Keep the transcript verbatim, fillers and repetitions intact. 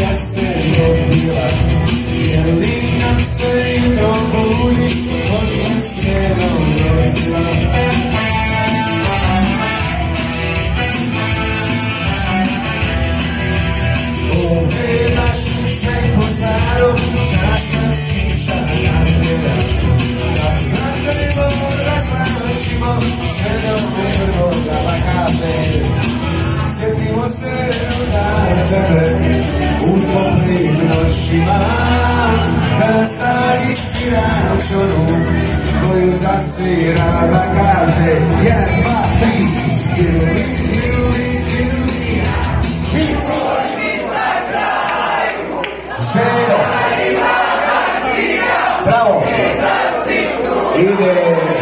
jesen dobila, je li nam se jutro budi pod jesmenom rozila. Ove našu svetlo staru, znaš kad svića nadgleda, da znakljemo, razlačimo, sve do prvoga vakabe. Sjetimo se na tebe u toplim noćima, da stari svira čonu koju zasvira, da kaže jedan, dva, tri, ili, ili, ili, Željko, bravo, ide.